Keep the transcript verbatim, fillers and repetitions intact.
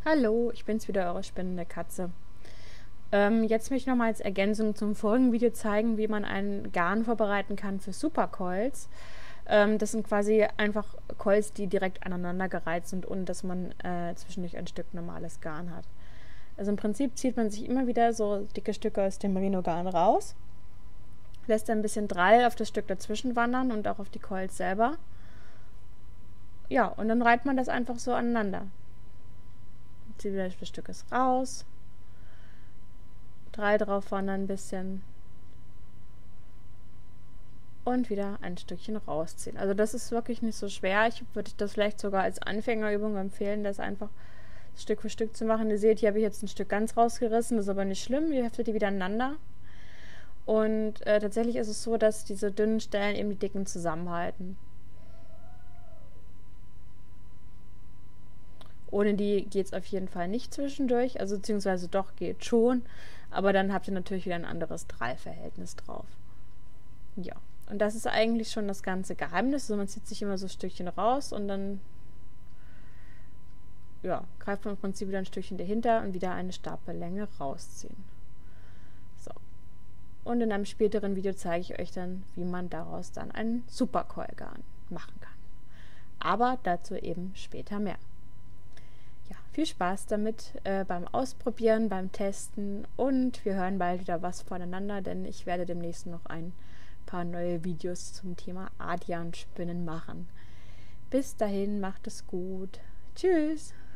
Hallo, ich bin's wieder, eure spinnende Katze. Ähm, jetzt möchte ich nochmal als Ergänzung zum vorigen Video zeigen, wie man ein Garn vorbereiten kann für Supercoils. Ähm, das sind quasi einfach Coils, die direkt aneinandergereiht sind, ohne dass man äh, zwischendurch ein Stück normales Garn hat. Also im Prinzip zieht man sich immer wieder so dicke Stücke aus dem Merino-Garn raus, lässt ein bisschen Drall auf das Stück dazwischen wandern und auch auf die Coils selber. Ja, und dann reiht man das einfach so aneinander. Zieht wieder das Stück raus, Drall drauf wandern ein bisschen und wieder ein Stückchen rausziehen. Also das ist wirklich nicht so schwer. Ich würde das vielleicht sogar als Anfängerübung empfehlen, das einfach Stück für Stück zu machen. Ihr seht, hier habe ich jetzt ein Stück ganz rausgerissen, das ist aber nicht schlimm. Ihr heftet die wieder aneinander. Und äh, tatsächlich ist es so, dass diese dünnen Stellen eben die dicken zusammenhalten. Ohne die geht es auf jeden Fall nicht zwischendurch, also beziehungsweise doch, geht schon, aber dann habt ihr natürlich wieder ein anderes Drallverhältnis drauf. Ja, und das ist eigentlich schon das ganze Geheimnis. Also man zieht sich immer so Stückchen raus und dann ja, greift man im Prinzip wieder ein Stückchen dahinter und wieder eine Stapellänge rausziehen. So. Und in einem späteren Video zeige ich euch dann, wie man daraus dann ein Supercoil-Garn machen kann. Aber dazu eben später mehr. Ja, viel Spaß damit äh, beim Ausprobieren, beim Testen und wir hören bald wieder was voneinander, denn ich werde demnächst noch ein paar neue Videos zum Thema Adyan-Spinnen machen. Bis dahin, macht es gut. Tschüss!